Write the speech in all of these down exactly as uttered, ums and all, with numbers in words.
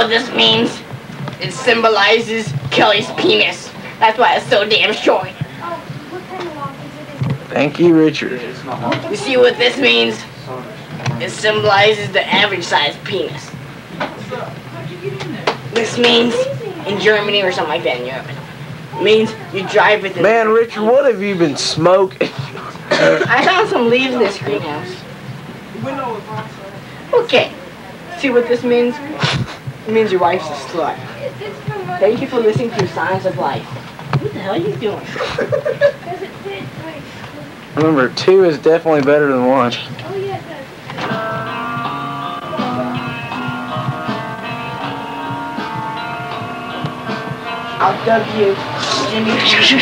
what this means? It symbolizes Kelly's penis. That's why it's so damn short. Thank you, Richard. You see what this means? It symbolizes the average size penis. This means, in Germany or something like that in Europe, it means you drive with it. Man, Richard, what have you been smoking? I found some leaves in this greenhouse. Okay. See what this means? It means your wife's a slut. Thank you for listening to Science of Life. What the hell are you doing? Remember, two is definitely better than one. Oh, yeah, it does. I'll dub you, Jimmy.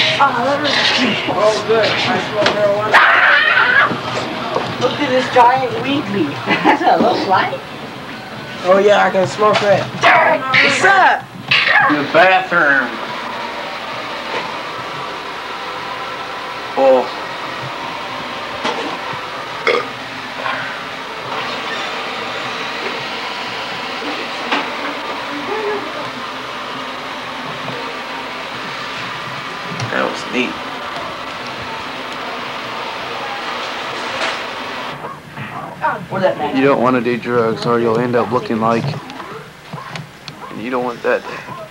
Oh, good. I smell marijuana. Look at this giant weed leaf. That's what it looks like. Oh, yeah, I can smoke that. Derek, what's up? In the bathroom. Oh. That was neat. What's that, man? You don't want to do drugs or you'll end up looking like, and you don't want that.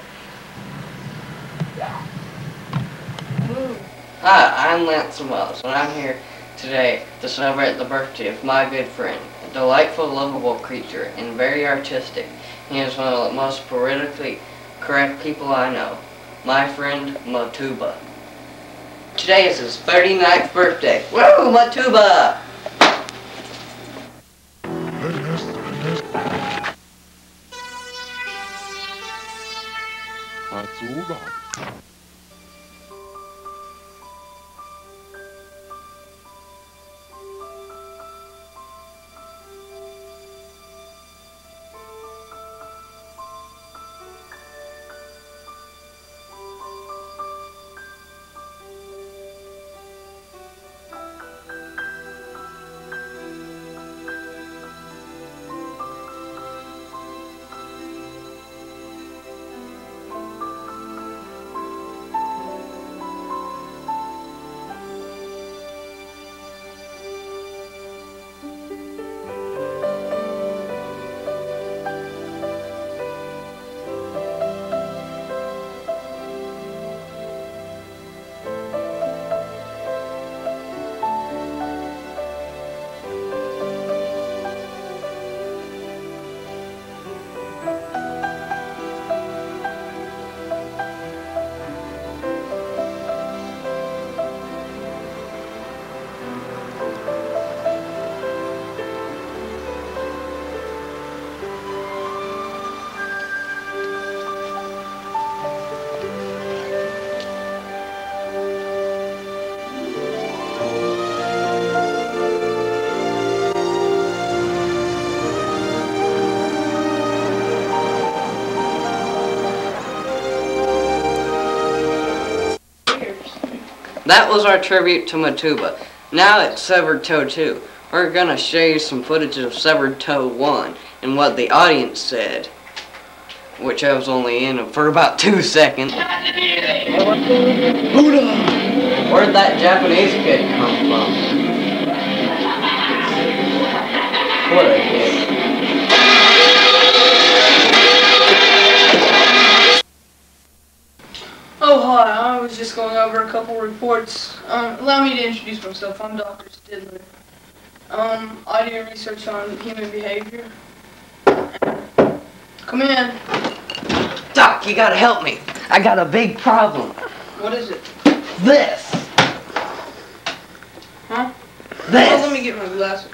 Hi, I'm Lance Wells, and I'm here today to celebrate the birthday of my good friend, a delightful, lovable creature, and very artistic. He is one of the most politically correct people I know, my friend Matuba. Today is his thirty-ninth birthday. Woo, Matuba! Matuba. That was our tribute to Matuba. Now it's Severed Toe two. We're gonna show you some footage of Severed Toe one and what the audience said, which I was only in for about two seconds. Where'd that Japanese kid come from? What a kid. Oh, hi. I was just going over a couple reports. Um, allow me to introduce myself. I'm Doctor Stidler. Um, I do research on human behavior. Come in. Doc, you gotta help me. I got a big problem. What is it? This. Huh? This. Oh, let me get my glasses.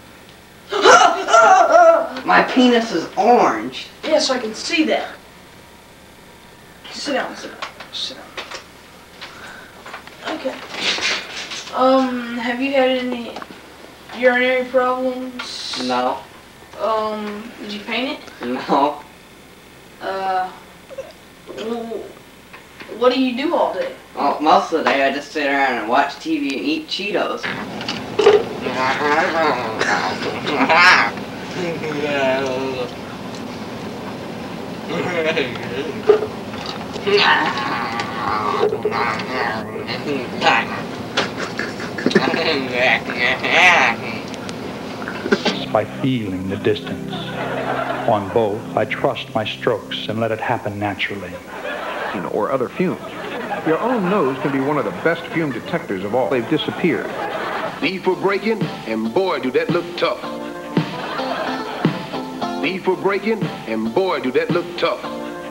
My penis is orange. Yes, I can see that. Sit down, sit down, sit down. Okay. Um, have you had any urinary problems? No. Um, did you paint it? No. Uh, w- what do you do all day? Well, most of the day I just sit around and watch T V and eat Cheetos. By feeling the distance. On both, I trust my strokes and let it happen naturally. Or other fumes. Your own nose can be one of the best fume detectors of all. They've disappeared. Need for braking, and boy, do that look tough. Need for braking, and boy, do that look tough.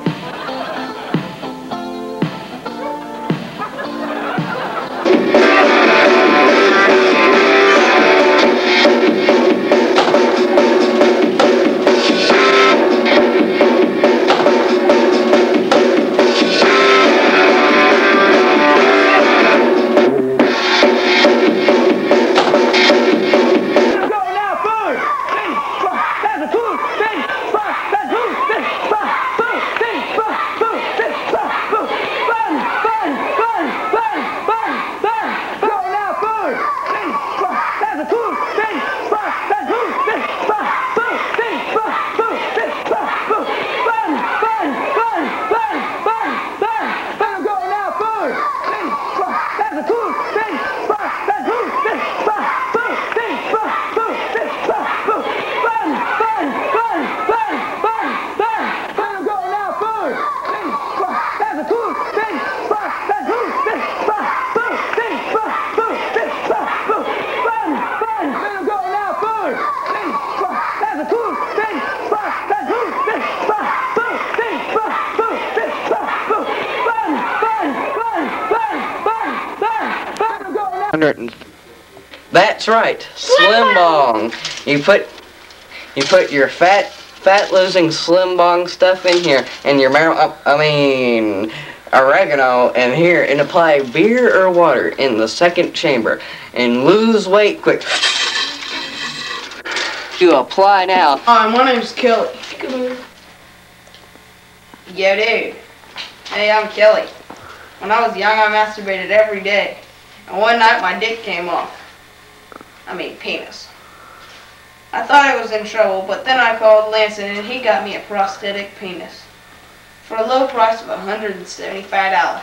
That's right, Slim Bong. You put you put your fat fat losing Slim Bong stuff in here, and your mar I mean oregano in here, and apply beer or water in the second chamber, and lose weight quick. You apply now. Hi, my name's Kelly. Come here. Yo, dude. Hey, I'm Kelly. When I was young, I masturbated every day. And one night, my dick came off. I mean, penis. I thought I was in trouble, but then I called Lansing, and he got me a prosthetic penis. For a low price of one hundred seventy-five dollars.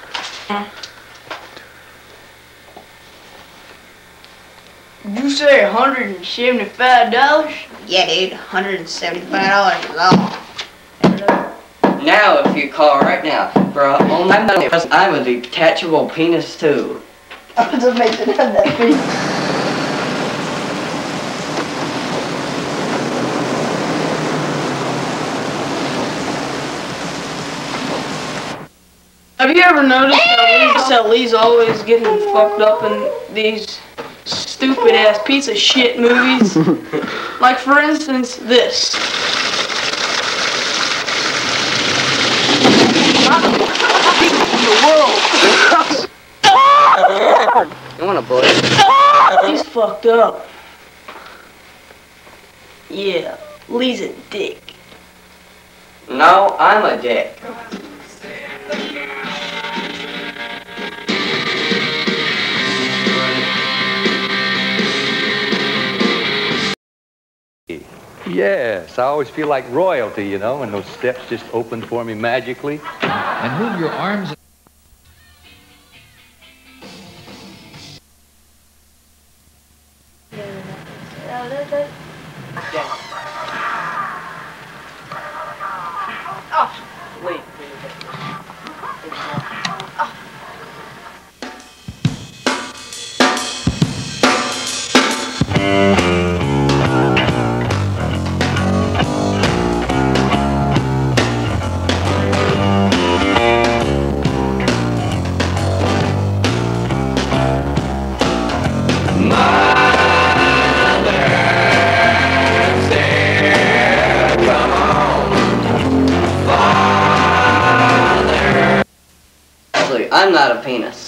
You say one hundred seventy-five dollars? Yeah, dude, one hundred seventy-five dollars is all. Now, if you call right now, bro, only I'm a detachable penis too. I was amazed to have that penis. Have you ever noticed that Lee's, that Lee's always getting fucked up in these stupid ass piece of shit movies? Like, for instance, this. The world. You wanna blow? He's fucked up. Yeah, Lee's a dick. No, I'm a dick. Yes, I always feel like royalty, you know, and those steps just open for me magically. And move your arms. Oh, wait. I'm not a penis.